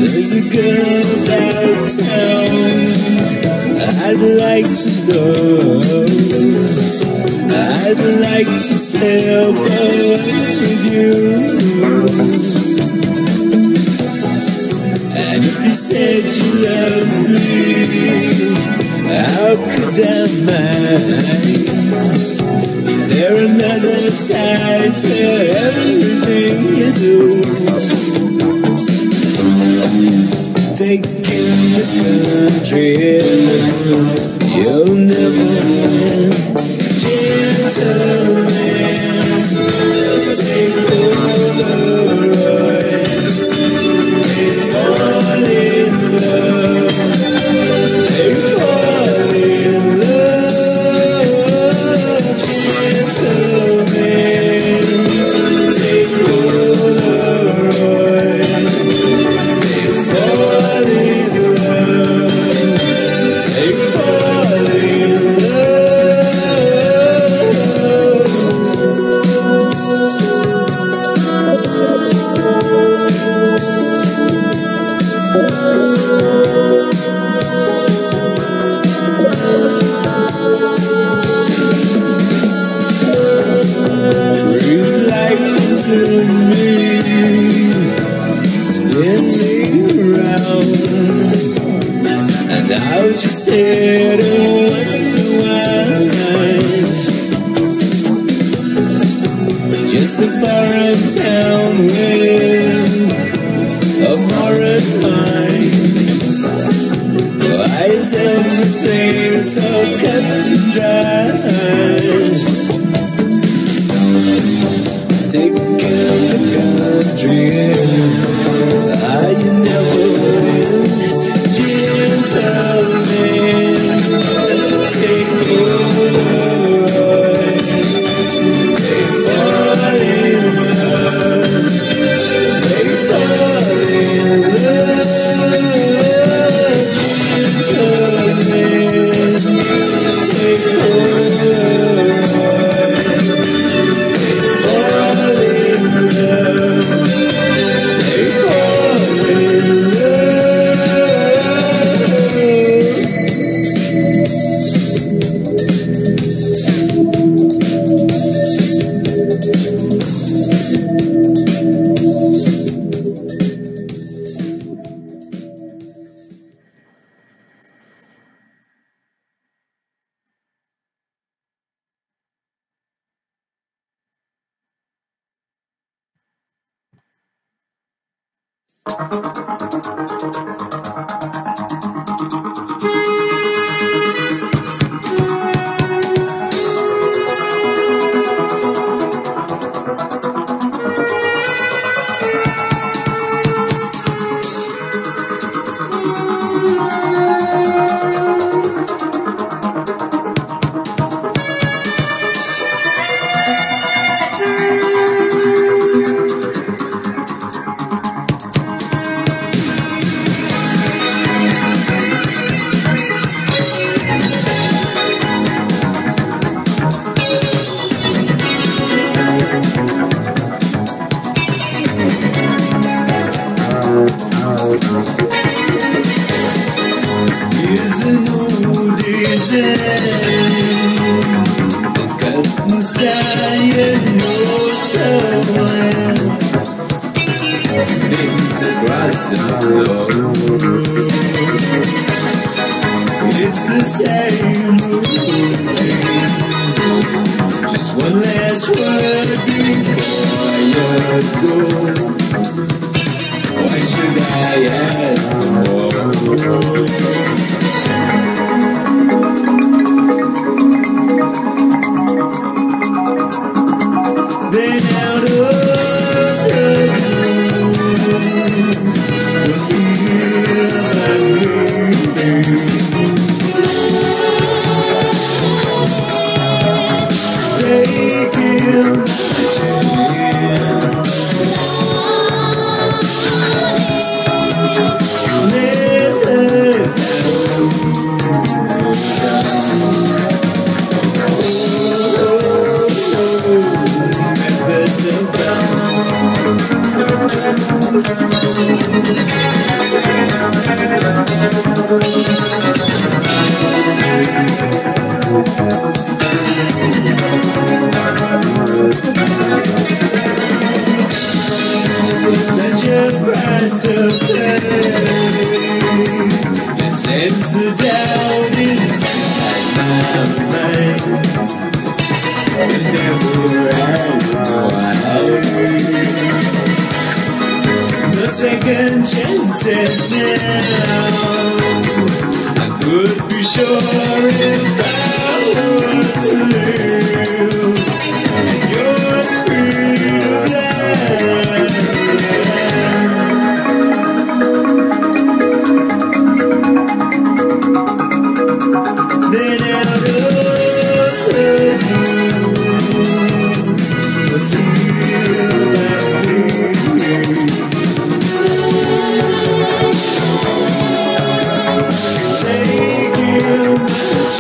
There's a girl about town I'd like to know. I'd like to slip with you. And if you said you loved me, how could I mind? Is there another side to everything you do? Taking the country, you'll never win. Gentlemen, take Polaroids. They fall in love. They fall in love. Gentlemen, take Polaroids. They fall in love. They fall in love. Breathe life into me, spin me around, and I'll just sit and wonder why. Just a foreign town with a foreign mind. Why is everything so cut and dry? Taking the country, you never win. Gentlemen, take Polaroids. They fall in love. They fall in love. Gentlemen, take Polaroids. They fall in love. They fall in Here's an old design, the curtains dying so well, snakes across the floor. It's the same routine, just one last word before you go. Why should I ask for more? Then out of the take him. Methods of Such a price to pay. You sense the doubt inside my mind, but never ask why. No second chances now. I could be sure if I were to live in your speed of life. Then out of the what do you feel about me? Take you much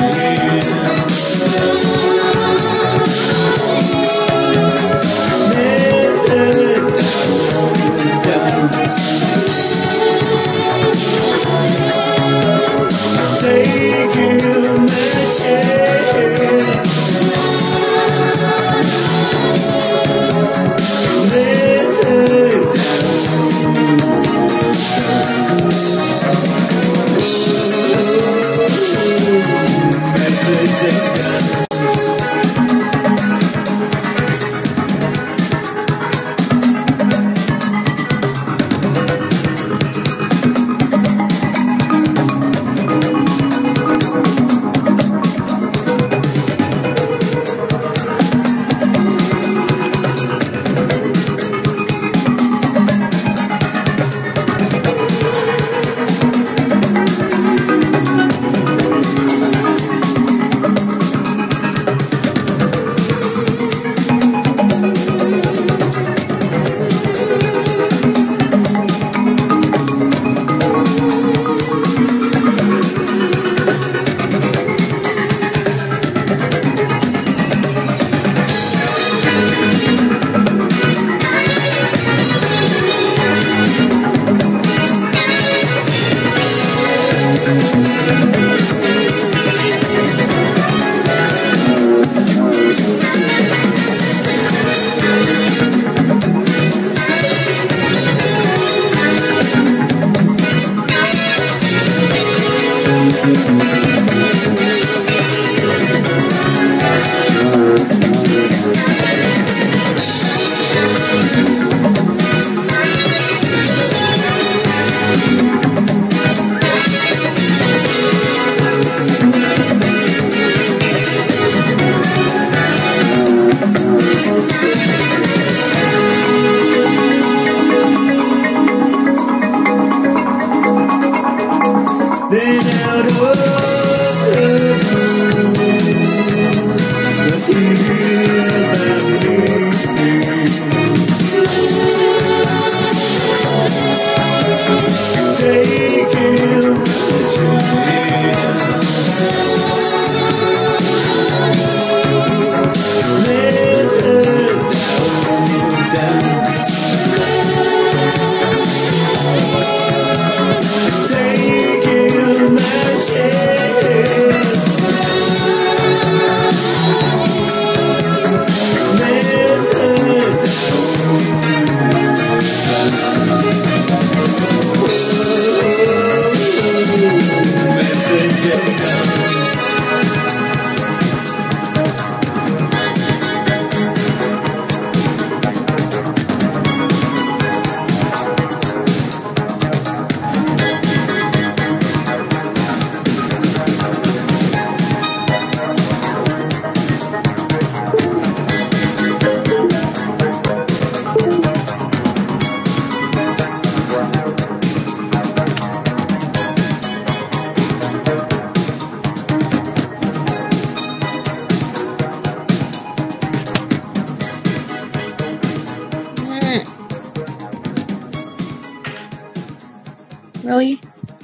Really?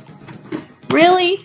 Really?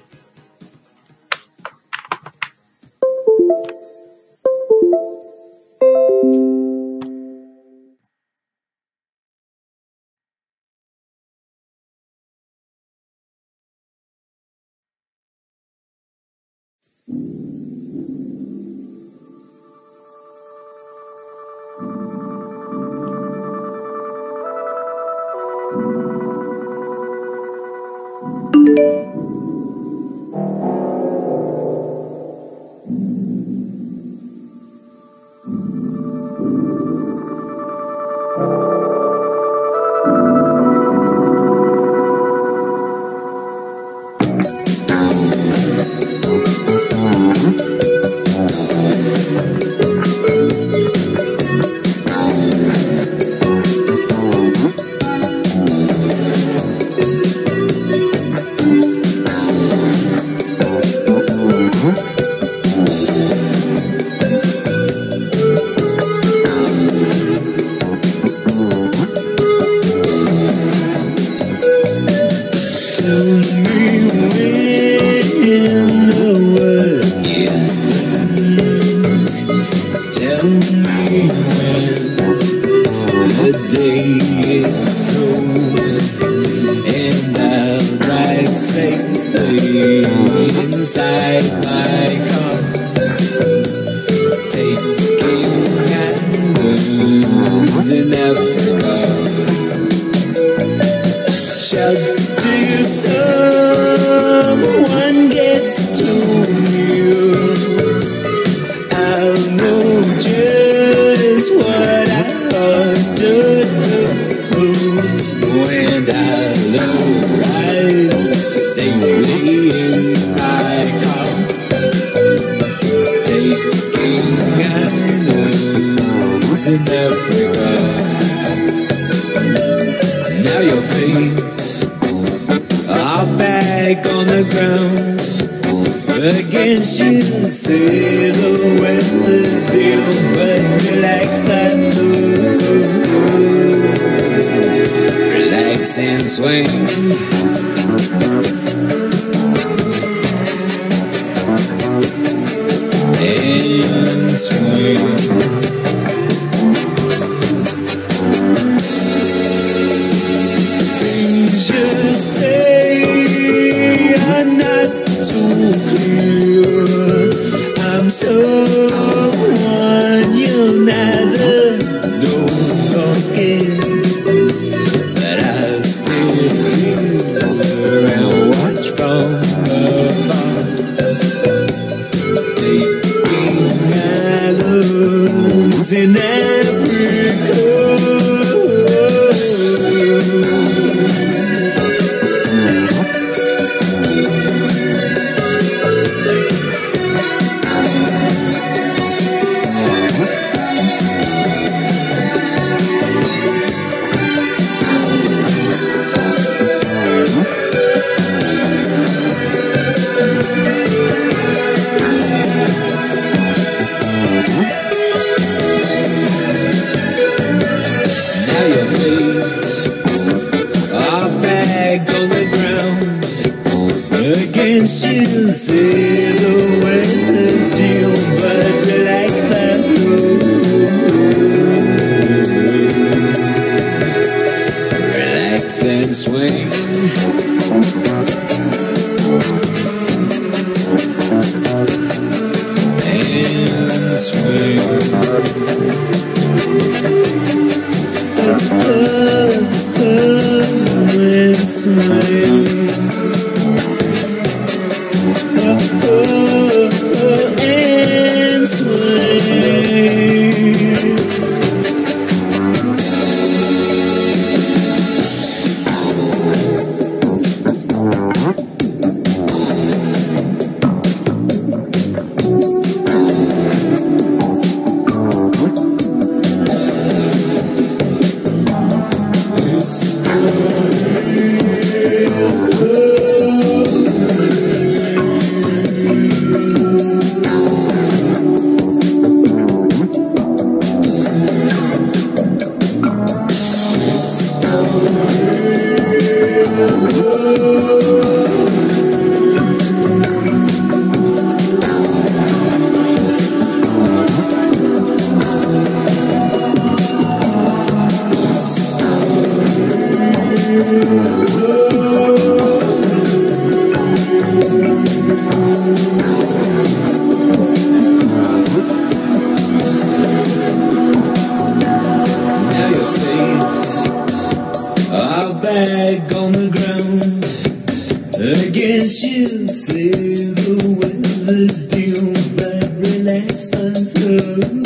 Yes, you say the weather's due, but relax on her.